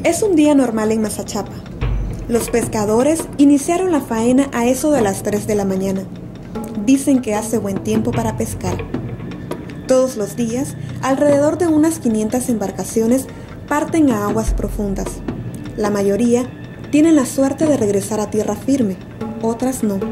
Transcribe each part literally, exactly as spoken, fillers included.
Es un día normal en Mazachapa. Los pescadores iniciaron la faena a eso de las tres de la mañana. Dicen que hace buen tiempo para pescar. Todos los días, alrededor de unas quinientas embarcaciones parten a aguas profundas. La mayoría tienen la suerte de regresar a tierra firme, otras no.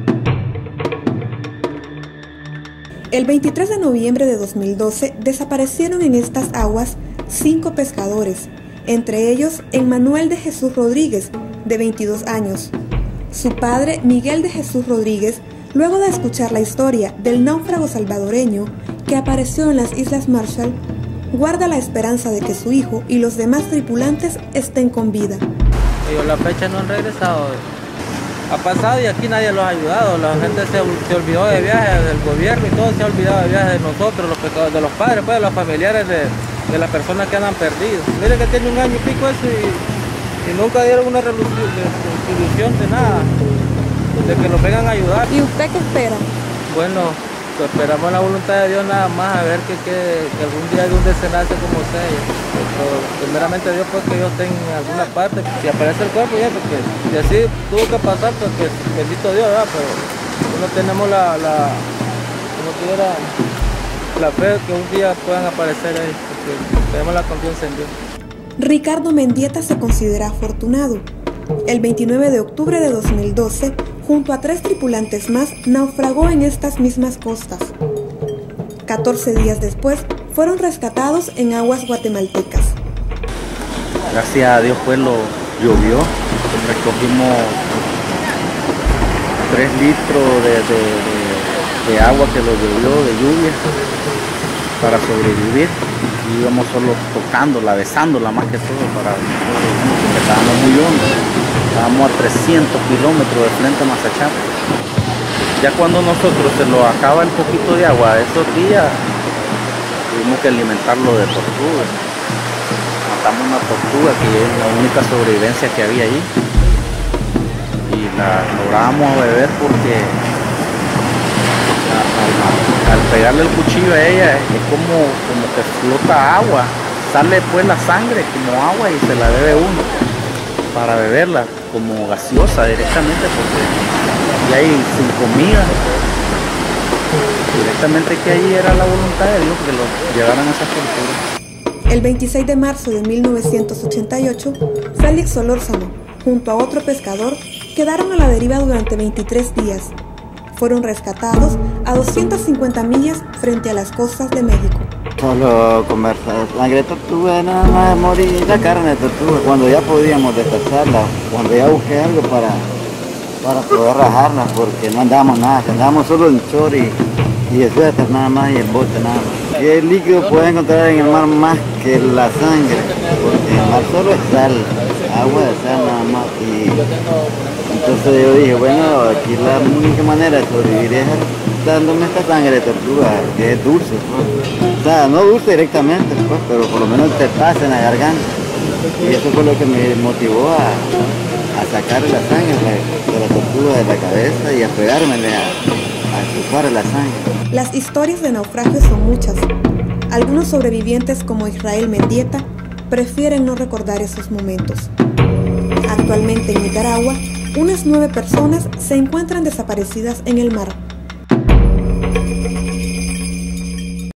El veintitrés de noviembre de dos mil doce desaparecieron en estas aguas cinco pescadores, entre ellos Emmanuel de Jesús Rodríguez, de veintidós años. Su padre, Miguel de Jesús Rodríguez, luego de escuchar la historia del náufrago salvadoreño que apareció en las Islas Marshall, guarda la esperanza de que su hijo y los demás tripulantes estén con vida. Ellos la fecha no han regresado. Ha pasado y aquí nadie los ha ayudado. La gente se, se olvidó de viajes del gobierno y todo se ha olvidado de viajes de nosotros, los pescadores, de los padres, pues, de los familiares de, de las personas que andan perdidos. Mire que tiene un año y pico eso y, y nunca dieron una resolución de nada, de que los vengan a ayudar. ¿Y usted qué espera? Bueno, pues esperamos la voluntad de Dios nada más, a ver que, que, que algún día hay un desenlace como sea. Pero primeramente Dios, pues, que ellos estén en alguna parte. Si aparece el cuerpo, ya, porque si así tuvo que pasar, pues que bendito Dios, ¿verdad? Pero no tenemos la, la, como tuviera, la fe que un día puedan aparecer ahí, porque tenemos la confianza en Dios. Ricardo Mendieta se considera afortunado. El veintinueve de octubre de dos mil doce, junto a tres tripulantes más, naufragó en estas mismas costas. catorce días después, fueron rescatados en aguas guatemaltecas. Gracias a Dios, pues, lo llovió. Recogimos tres litros de, de, de, de agua que lo llovió, de lluvia, para sobrevivir. Y íbamos solo tocándola, besándola más que todo, para porque estábamos muy hondos. Estábamos a trescientos kilómetros de frente a Mazachapa. Ya cuando nosotros se nos acaba el poquito de agua esos días, tuvimos que alimentarlo de tortugas. Matamos una tortuga que es la única sobrevivencia que había ahí. Y la lográbamos beber porque al, al pegarle el cuchillo a ella es como, como que flota agua. Sale pues la sangre como agua y se la bebe uno para beberla como gaseosa directamente, porque ya hay sin comida. Directamente que ahí era la voluntad de Dios que los llevaran a esa tortura. El veintiséis de marzo de mil novecientos ochenta y ocho, Félix Solórzano, junto a otro pescador, quedaron a la deriva durante veintitrés días. Fueron rescatados a doscientas cincuenta millas frente a las costas de México. Solo comer sangre de tortuga, nada más morir la carne de tortuga. Cuando ya podíamos destazarla, cuando ya busqué algo para, para poder rajarla, porque no andábamos nada, andábamos solo en short y, y el suéter nada más y el bote nada más. Y el líquido puede encontrar en el mar más que la sangre, porque el mar solo es sal, agua de sal nada más. Y entonces yo dije, bueno, aquí la única manera de sobrevivir es dándome esta sangre de tortuga, que es dulce, pues. O sea, no dulce directamente, pues, pero por lo menos te pasa en la garganta. Y eso fue lo que me motivó a, a sacar la sangre de, de la tortuga de la cabeza y a pegármele a, a chupar la sangre. Las historias de naufragios son muchas. Algunos sobrevivientes, como Israel Mendieta, prefieren no recordar esos momentos. Actualmente en Nicaragua, unas nueve personas se encuentran desaparecidas en el mar.